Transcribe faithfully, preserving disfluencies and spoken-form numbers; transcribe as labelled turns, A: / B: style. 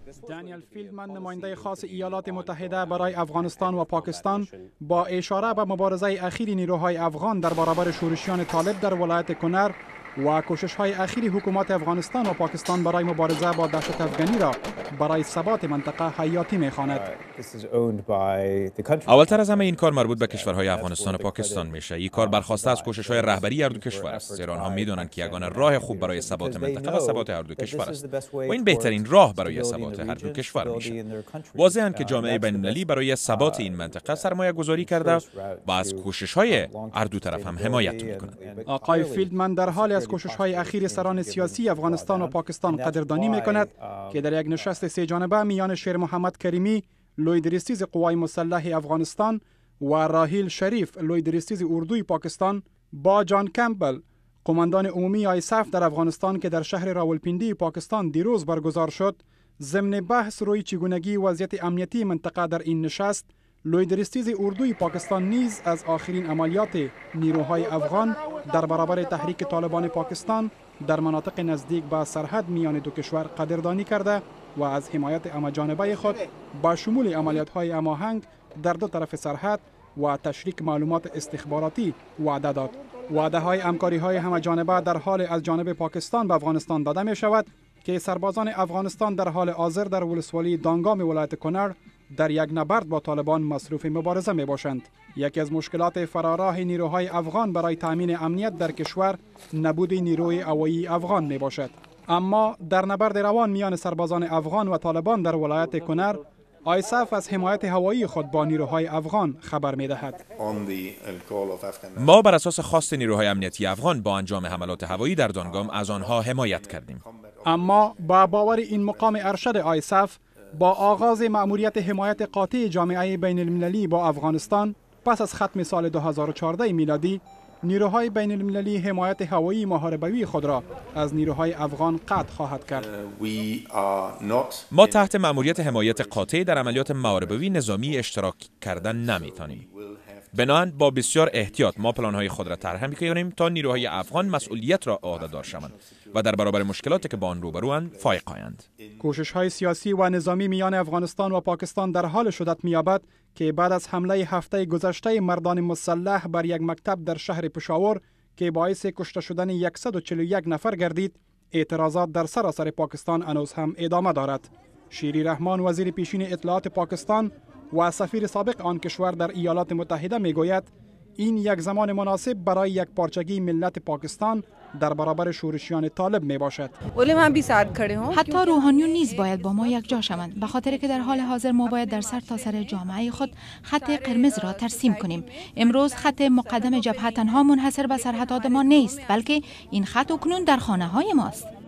A: دانیل فیلدمن نماینده خاص ایالات متحده برای افغانستان و پاکستان با اشاره به مبارزه اخیر نیروهای افغان در برابر شورشیان طالب در ولایت کنر و کوشش‌های اخیر حکومت افغانستان و پاکستان برای مبارزه با دهشت افغانی را برای ثبات منطقه حیاتی می‌خواند.
B: اولتر از همه این کار مربوط به کشورهای افغانستان و پاکستان میشه. این کار برخواسته از کوشش‌های رهبری هر دو کشور است، زیرا آنها می‌دانند که یگانه راه خوب برای ثبات منطقه و ثبات هر دو کشور است و این بهترین راه برای ثبات هر دو کشور میشه. واضحاً که جامعه بین‌المللی برای ثبات این منطقه سرمایه گذاری کرده و از کوشش‌های هر دو طرف هم حمایت می‌کند.
A: آقای فیلدمن در حال از کوشش‌های اخیر سران سیاسی افغانستان و پاکستان قدردانی می‌کند که در یک نشست سه جانبه میان شیر محمد کریمی، لوی درستیز قوای مسلح افغانستان و راهیل شریف، لوی درستیز اردوی پاکستان، با جان کمپبل، قماندان عمومی آیساف در افغانستان که در شهر راولپیندی پاکستان دیروز برگزار شد، ضمن بحث روی چگونگی وضعیت امنیتی منطقه در این نشست، لوی درستیز اردوی پاکستان نیز از آخرین عملیات نیروهای افغان در برابر تحریک طالبان پاکستان در مناطق نزدیک به سرحد میان دو کشور قدردانی کرده و از حمایت همه‌جانبه خود با شمول عملیات‌های هماهنگ در دو طرف سرحد و تشریک معلومات استخباراتی وعده داد. وعده‌های همکاری‌های همه‌جانبه در حال از جانب پاکستان به افغانستان داده می‌شود که سربازان افغانستان در حال حاضر در ولسوالی دانگام ولایت کنر در یک نبرد با طالبان مصروف مبارزه می باشند. یکی از مشکلات فراراه نیروهای افغان برای تامین امنیت در کشور نبود نیروی هوایی افغان می باشد. اما در نبرد روان میان سربازان افغان و طالبان در ولایت کنر، آیساف از حمایت هوایی خود با نیروهای افغان خبر می دهد.
B: ما بر اساس خواست نیروهای امنیتی افغان با انجام حملات هوایی در دانگام از آنها حمایت کردیم.
A: اما با باور این مقام ارشد آیساف، با آغاز مأموریت حمایت قاطع جامعه بین المللی با افغانستان پس از ختم سال دو هزار و چهارده میلادی، نیروهای بین المللی حمایت هوایی محاربوی خود را از نیروهای افغان قطع خواهد کرد.
B: ما تحت مأموریت حمایت قاطع در عملیات محاربوی نظامی اشتراک کردن نمیتونیم. بنابراین با بسیار احتیاط ما پلان‌های خود را طرح می‌کنیم تا نیروهای افغان مسئولیت را عهده‌دار شوند و در برابر مشکلاتی که با آن روبروند فائق آیند.
A: کوشش‌های سیاسی و نظامی میان افغانستان و پاکستان در حال شدت می‌یابد که بعد از حمله هفته گذشته مردان مسلح بر یک مکتب در شهر پشاور که باعث کشته شدن صد و چهل و یک نفر گردید، اعتراضات در سراسر پاکستان هنوز هم ادامه دارد. شیری رحمان، وزیر پیشین اطلاعات پاکستان و سفیر سابق آن کشور در ایالات متحده میگوید این یک زمان مناسب برای یک پارچگی ملت پاکستان در برابر شورشیان طالب می باشد.
C: حتی روحانیون نیز باید با ما یک جا شوند، به خاطر که در حال حاضر ما باید در سر تا سر جامعه خود خط قرمز را ترسیم کنیم. امروز خط مقدم جبهه تنها منحصر به سرحدات ما نیست، بلکه این خط اکنون در خانه های ماست.